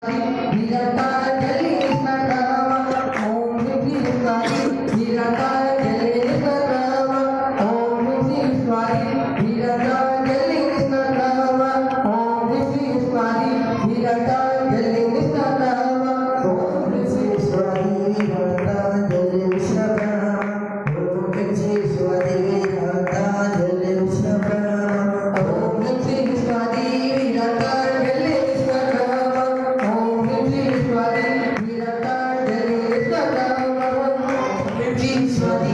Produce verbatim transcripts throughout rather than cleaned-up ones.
Swati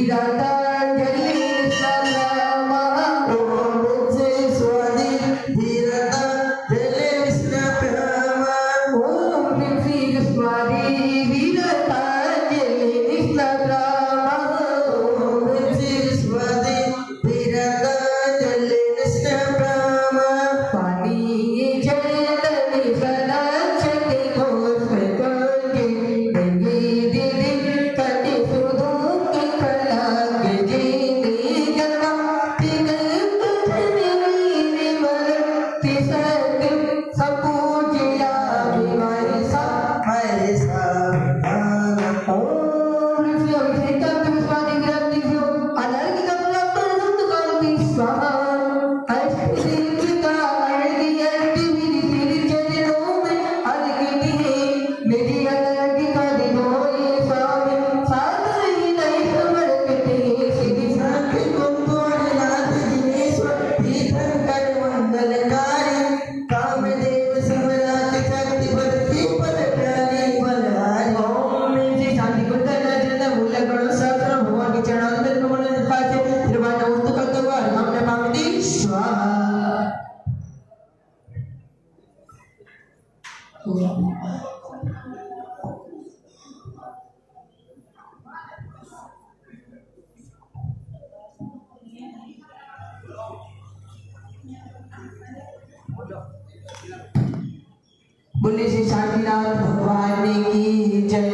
बोले श्री शांतिनाथ भगवान की जय।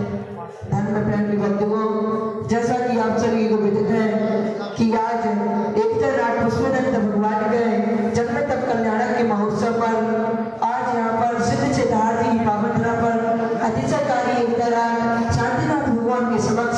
धर्म प्रेमी बंधुओं, जैसा कि आप सभी को विदित है कि आज एकता राज पुष्पानंद भगवान के जन्म तक कल्याणक के महोत्सव पर आज यहाँ पर सिद्ध सिद्धार्थ की पावन धरा पर अधिशाकारी एकता राज शांतिनाथ भगवान के समक्ष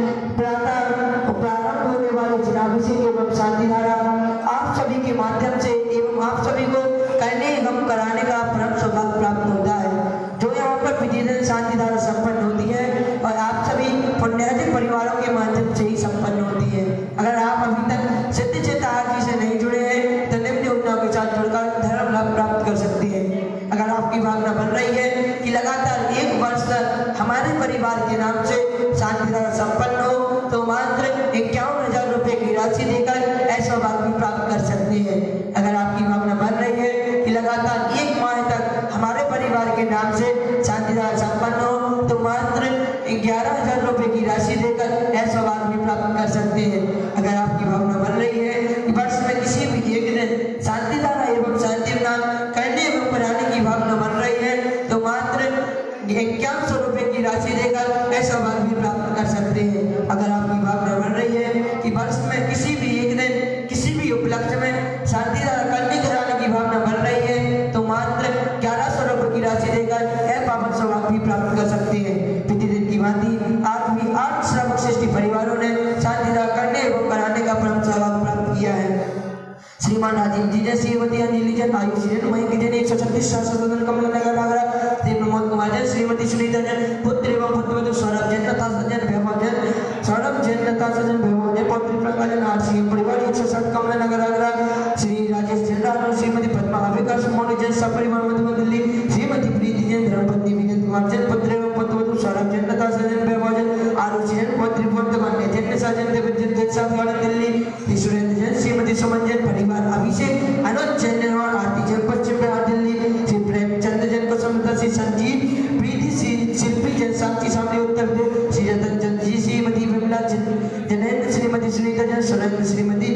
प्रातः प्रारंभ होने वाले जनाभिषेक एवं शांति धारा आप सभी के माध्यम से एवं आप सभी को कहने एवं कराने का परम सौभाग्य प्राप्त होता है, जो यहाँ पर विधिवत शांति धारा संपन्न होती है और आप सभी पुण्यार्थिक परिवारों के माध्यम से ही संपन्न होती है। अगर आप अभी तक सिद्ध सिद्धार्थ जी से नहीं जुड़े हैं तो निम्न योजनाओं के साथ जुड़कर धर्म लाभ प्राप्त कर सकते हैं। अगर आपकी भावना बन रही है कि लगातार एक वर्ष तक हमारे परिवार के नाम से शांति धारा संपन्न हो तो मात्र इक्यावन हजार रुपए की राशि देकर ऐसा भाग भी प्राप्त कर सकते हैं। अगर आपकी भावना बन रही है कि लगातार एक माह तक हमारे परिवार के नाम से शांति धारा संपन्न हो तो मात्र ग्यारह हजार रुपए की राशि देकर ऐसा भाग भी प्राप्त कर सकते हैं। अगर आपकी भावना बन रही है कि वर्ष में किसी भी एक दिन शांति धारा एवं शांति स्नान करने एवं कराने की भावना बन रही है तो मात्र इक्यावन सौ रुपए की राशि देकर ऐसा भाग भी प्राप्त कर सकते हैं। अगर आपकी भावना बन रही है कि वर्ष में किसी भी एक दिन किसी भी उपलक्ष्य में शांति धारा करने कराने की भावना बन रही है तो मात्र ग्यारह सौ रुपए की राशि देकर यह पावन सौभाग्य भी प्राप्त कर सकते हैं। प्रतिदिन की भांति आज भी आठ श्रावक श्रेष्ठी परिवारों ने शांति धारा करने एवं कराने का परम सौभाग्य प्राप्त किया है। श्रीमान राजीव जी ने श्रीमती अंजलि जन आयुष जन मयंक जन एक सौ छत्तीस सहस्त्र कमल नगर नागरा श्री प्रमोद कुमार जन श्रीमती सुनीता जन पुत्र एवं पुत्रवधु सौरभ जन तथा सज्जन वैभव जन सौरभ जन तथा सज्जन वैभव जन पौत्री प्रका जन आरसी परिवार एक सौ साठ कमल नगर नागरा श्री राजेश जन राहुल श्रीमती पद्मा अभिकर्ष मौर्य जन सपरिवार मधुबन दिल्ली श्रीमती प्रीति जन धर्मपत्नी विजय कुमार जन पुत्र एवं पुत्रवधु सौरभ जन तथा सज्जन वैभव जन आरुषि जन पौत्री पुत्र जन साजन देव जन जन साथ दिल्ली सुरेंद्र जन श्रीमती सुमन जन परिवार अभिषेक अनुज जैन और आरती जन पश्चिम बिहार दिल्ली श्री प्रेमचंद जन को समता श्री संजीव प्रीति श्री शिल्पी जन साक्षी सामने उत्तर प्रदेश श्री रतन चंद जी श्रीमती विमला जनेन्द्र श्रीमती सुनीता जन सुरेंद्र श्रीमती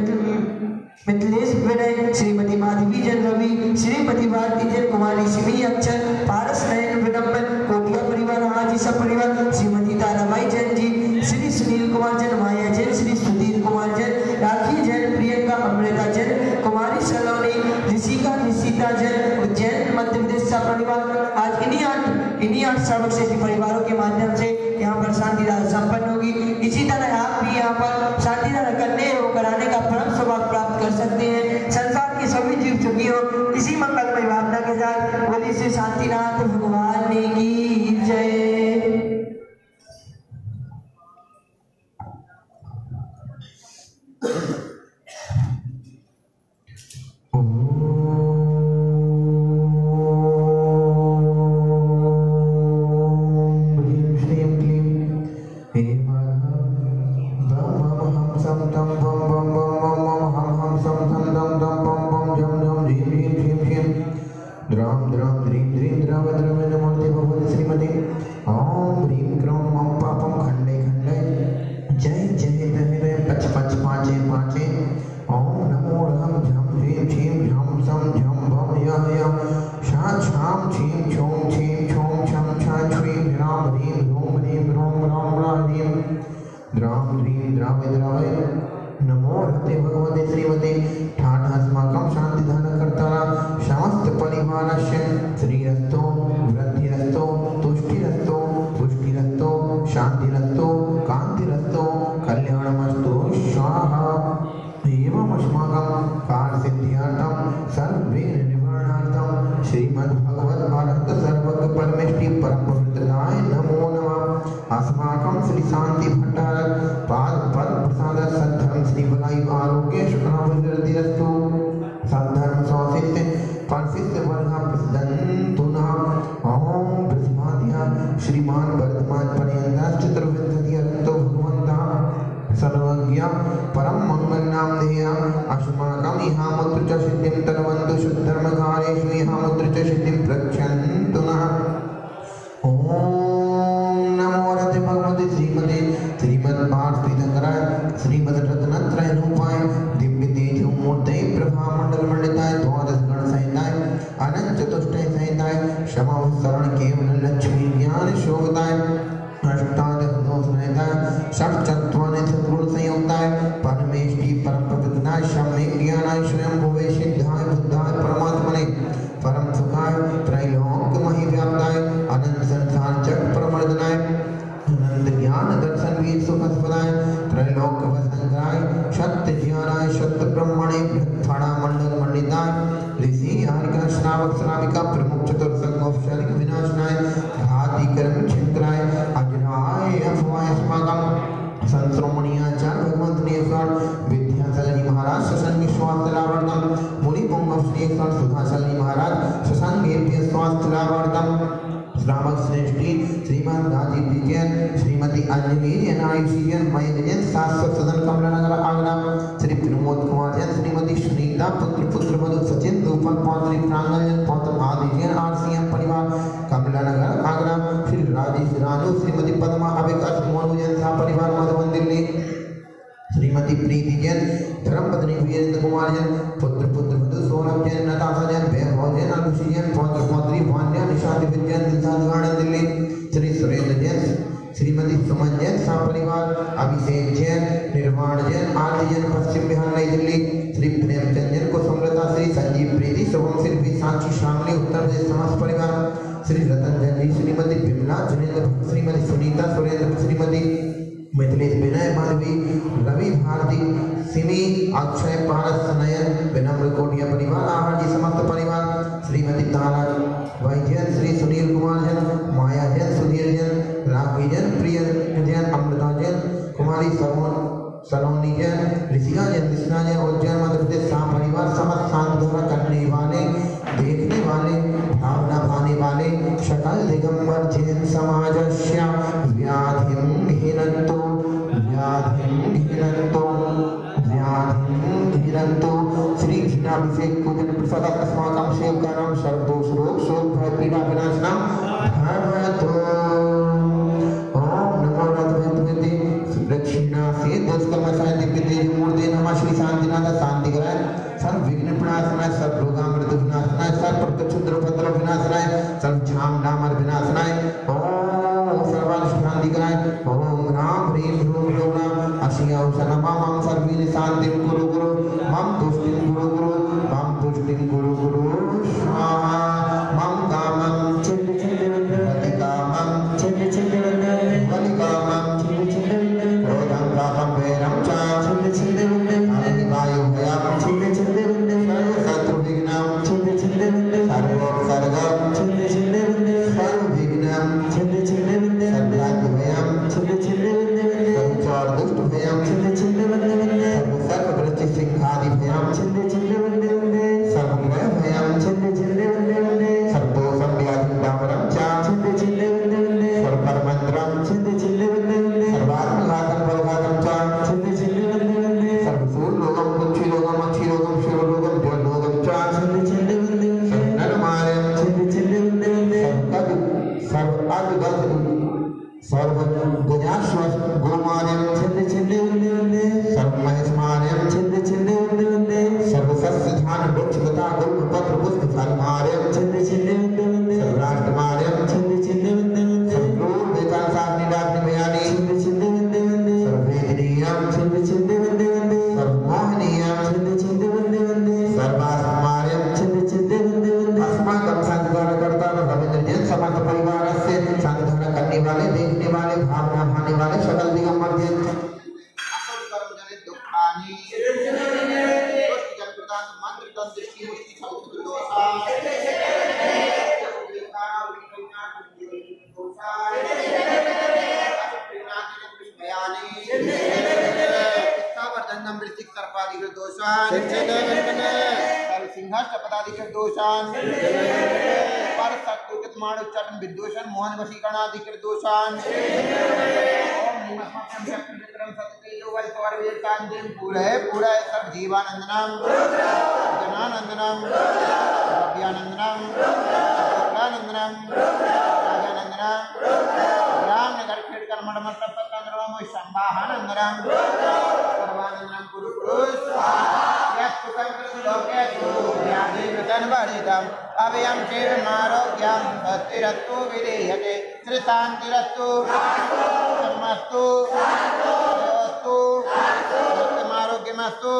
मिथिलेश विनय श्रीमती माधवी जन रवि श्रीमती भारती जन कुमारी सिमी अक्षर पारस नयन विडम्बन कोटिया परिवार हाजी सब परिवार श्रीमती ताराबाई जैन जी श्री सुनील कुमार जन माया जैन श्री सुधीर कुमार जन राखी जैन प्रियंका अमृता जैन कुमारी सलोनी ऋषिका ऋषिता जैन उज्जैन मध्य प्रदेश का परिवार आज इन्हीं आठ इन्हीं आठ श्रावक श्रेष्ठी परिवारों के माध्यम से यहाँ पर शांति धारा संपन्न होगी। इसी तरह आप भी यहाँ पर शांति धारा करने एवं कराने का परम सौभाग्य प्राप्त कर सकते हैं। संसार के सभी जीव चुकी हो इसी मंगलमय भावना के साथ बोली से शांतिनाथ भगवान की जय। हे सम तम बम बम बम बम बम हम हम सम सम दम दम बम बम झम झम झीम झीम झीम झीम द्राम द्राम द्रीम द्रीम द्राव द्रव नमोते भगवते श्रीमते ओम ह्रीं क्रों मम पापम खंडे खंडे जय जय जय जय पच पच पांचे पांचे ओम नमो रम झम झीम झीम झम सम झम भम यह यह शा छाम छीम छोम छीम छोम छम छा छ्वीं राम ह्रीं रोम ह्रीं रोम राम राम ह्रीं द्राम ह्रीं द्रावे द्रावे नमो रते भगवते श्रीमते ठाठास्माकं शान्तिदानकर्तारा समस्त परिवारस्य श्रीरस्तो वृद्धिरस्तो तुष्टिरस्तो पुष्टिरस्तो शान्तिरस्तो कान्तिरस्तो कल्याणमस्तु स्वाहा एवमस्माकं कार्यसिद्ध्यर्थं सर्वविघ्न निवारणार्थं श्रीमद्भगवद्भारत सर्वज्ञ परमेष्टि परमपवित्राय नमो नमः अस्माकं श्री शांति भट्टारक पाद पद प्रसाद सद्धर्म श्री बलाई आरोग्य शुक्रावृद्धिरस्तु सद्धर्म स्वासिष्ठ परसिष्ठ वर्गा प्रसिद्धन्तु नः ओम बृहस्पत्या श्रीमान वर्धमान पर्यन्ता चतुर्विंशतिरन्तो भगवन्तः सर्वज्ञ परम मंगलनाम ध्येया अस्माकं इहामुत्र च सिद्धिं तन्वन्तु शुद्धर्मकारेषु इहामुत्र च सिद्धिं प्रक्षन्तु नः ओम नमो रते भगवते श्रीमते श्रीमद्भारतीशंकराय श्रीमद्रत्नत्रय रूपाय दिव्य तेजो मूर्तये प्रभा मंडल मंडिताय द्वादश गण सहिताय अनंत चतुष्टय सहिताय क्षमा शरण केवल लक्ष्मी ज्ञान शोभताय अष्टादश दोष सहिताय षट्चत्वारि सद्गुण संयुक्ताय परमेष्टि परम पवित्राय सम्यक ज्ञानाय स्वयं भुवे सिद्धाय बुद्धाय परमात्मने परम सुखाय त्रैलोक्य महि व्याप्ताय अनंत संसार चक्र प्रमर्दनाय अनंत ज्ञान दर्शन वीर सुखस्पदाय त्रैलोक्य वसंगाय सत्य ज्ञानाय सत्य ब्रह्मणे फणा मंडल मंडिताय ऋषि आर्य श्रावक श्राविका प्रमुख चतुर्संग औपचारिक विनाशनाय घाती कर्म छिंद्राय अजराय अफवाय अस्माकं संश्रोमणीयाचार्य भगवंत नेश्वर विद्याचल महाराज शशांक स्वास्थ्य लाभार्थम मुनि पुंगव श्रीकर सुधाचल महाराज शशांक स्वास्थ्य लाभार्थम श्रावक श्रेष्ठी श्रीमान गाजी जैन श्रीमती अंजलि जैन आयुषी जैन मयंक जैन शाश्वत सदन कमलानगर आगरा श्री प्रमोद कुमार जैन श्रीमती सुनीता पुत्र पुत्र मधु सचिन रूपन पौत्री प्रांगल जैन पौत्र आदि जैन आरसीएम परिवार कमलानगर आगरा श्री राजेश रानू श्रीमती पद्मा अभिकाश मोनू जैन सा परिवार मधुबन दिल्ली श्रीमती प्रीति जैन धर्मपत्नी वीरेंद्र कुमार जैन पुत्र पुत्र मधु सौरभ जैन नताशा जैन वैभव जैन अनुषी जैन पौत्र पौत्री भान्या निशांति विद्या दिल्ली दिल्ली श्री सुरेंद्र जैन श्रीमती सुमन जैन सा परिवार अभिषेक जैन निर्वाण जैन आरती जैन पश्चिम बिहार नई दिल्ली श्री प्रेमचंद जैन को समृता श्री संजीव प्रीति शुभम श्री साक्षी शामली उत्तर प्रदेश समाज परिवार श्री रतन जैन जी श्रीमती बिमला जनेन्द्र श्रीमती सुनीता सुरेंद्र श्रीमती मिथिलेश विनय माधवी रवि भारती सिमी अक्षय पारस नयन विनम्र कोटिया परिवार आहार जी समस्त परिवार श्रीमती तारा वैजयन श्री सुनील कुमार जैन माया जैन सुधीर जैन राघवी जैन प्रिय जैन अमृता जैन कुमारी सरोन सलोनी जैन ऋषिका जैन कृष्णा जैन उज्जैन मध्य प्रदेश सा परिवार समस्त शांत द्वारा करने वाले देखने वाले भावना भाने वाले शकल दिगंबर जैन समाजस्य व्याधिं घिनंतो व्याधिं घिनंतो व्याधिं घिनंतो श्री घृणाभिषेक पूजन प्रसाद अस्माकं सेवकानां सर्वदोष रोग शोक भय पीड़ा विनाशनम भवतु ओम नमो भगवते दक्षिणा से दोषकर्म साय दिव्य तेज मूर्ति नमः श्री शांतिनाथ शांति कराय सर्व विघ्न विनाशनाय सर्व रोगामृत विनाशनाय सर्व प्रत्यक्षुद्र उपद्रव विनाशनाय सर्व झाम डामर विनाशनाय ओम सर्वान शांति कराय ओम राम ह्रीं ह्रूं ह्रूं राम असिया उशनमा मम सर्वीन शांतिं गुरु गुरु मम तुष्टिं गुरु गुरु मम तुष्टिं गुरु गुरु स्वाहा मम कामं चिन्त चिन्त वन्दे कामं चिन्त चिन्त वन्दे वन्दे कामं चिन्त चिन्त वन्दे क्रोधं रागं वैरं च चिन्त चिन्त वन्दे वायु भयं चिन्त चिन्त वन्दे शत्रु विघ्नं चिन्त चिन्त वन्दे सर्वोपसर्गं चिन्त चिन्त वन्दे सर्व विघ्नं चिन्त चिन्त वन्दे सर्वांग भयं चिन्त चिन्त वन्दे वन्दे संचार दुष्ट भयं चिन्त चिन्त वन्दे वन्दे सर्व वृत्ति सिंहादि भयं चिन्त चिन्त वन्दे वन्दे सर्व ग्रह भयं चिन्त चिन्त वन्दे वन्दे सर्वोषं व्याधि डामरं च चिन्त चिन्त वन्दे वन्दे सर्वकर्मन्द्रं चिन्त चिन्त वन्दे वन्दे सर्वात्मघातं बलघातं च चिन्त चिन्त वन्दे वृश्चिक सर्पादिकृत दोषान् सर्व सिंहाष्ट पदाधिकृत दोषान् पर सत्युकित माणुच्चाटन विद्वेषण मोहन वशीकरणाधिकृत दोषान् ओम निमस्मकं शक्तिविक्रम सत्यतेजो वल्पवर वीरकांतिम पूरे पूरे सर्व जीवानंदनम जनानंदनम अभ्यानंदनम अभ्यानंदनम राजानंदनम रामनगर खेड़कर मडमट पतंद्रम शंभाहानंदनम सर्वानंदनम कुरु कुरुष यत्सुखं लोकेषु व्याधिवृतं वर्धितं अभयं शिवमारोग्यं भक्तिरस्तु विधीयते श्रीशान्तिरस्तु धर्मस्तु देवस्तु भक्तिमारोग्यमस्तु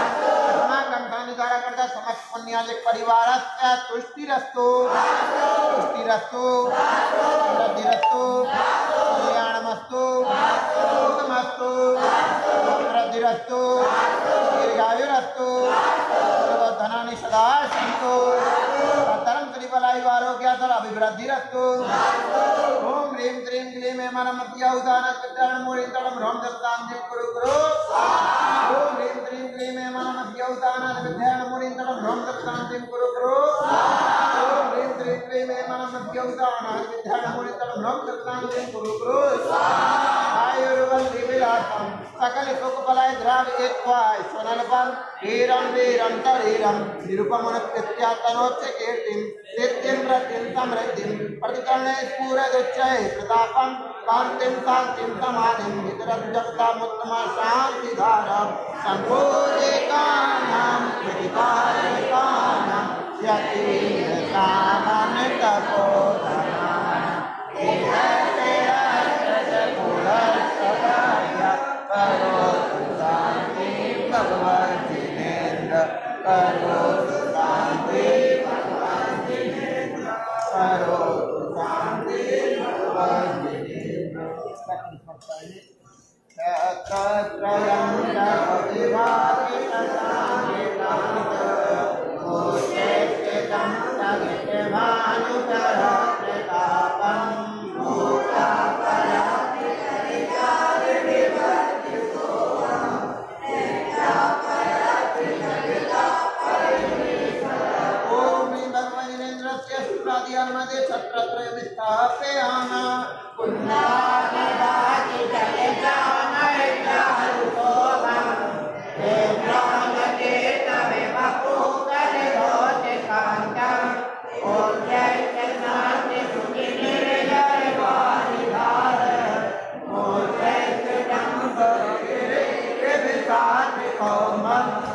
कर्ता समस्त पुण्यालिक परिवारस्य तुष्टिरस्तु तुष्टिरस्तु समृद्धिरस्तु कल्याणमस्तु सुखमस्तु समृद्धिरस्तु दीर्घायुरस्तु धनानि सदा सन्तु धर्म त्रिबलायु आरोग्याधर अभिवृद्धिरस्तु ओम ह्रीं क्लीं क्लीं हेमनमद्य उदानकृतं मूलितलं ह्रौं दत्तान्तिं कुरु कुरु ओम ह्रीं क्लीं क्लीं हेमनमद्य उदानकृतं मूलितलं ह्रौं दत्तान्तिं कुरु कुरु ओम ह्रीं क्लीं क्लीं हेमनमद्य उदानकृतं मूलितलं ह्रौं दत्तान्तिं कुरु कुरु आयुर्वल्ली विलासं सकल सुख बलाय द्राव्य एकवाय सोनलपम हीरं वीरं तरीरं निरुपमनकृत्या तनोच्च कीर्तिं नित्यं प्रतिं समृद्धिं प्रतिकर्णे स्फुरदुच्चये प्रतापं कान्तिं शान्तिं समाधिं वितरत् जगतामुत्तम शान्तिधारं सम्पूजिकानां प्रतिपालकानां यतिसामान्यतपोधनानां करोतु शान्ति भगवद्जिनेन्द्र करोतु शान्ति भगवद्जिनेन्द्र करोतु शान्ति भगवद्जिनेन्द्र तत्रयं जगतिभागितसाङ्गितं तगितभानुकर प्रतापं मध्ये छत्रत्रय विस्थापयाना पुण्यवानि जले जामय जारुतोमं हे ब्रह्मके तवे बपुकरे होते कांतं ओम जय जगन्नाथ सुखिने जय वारिधार ओम जय जगन्नाथ गिरे के विसात कौमं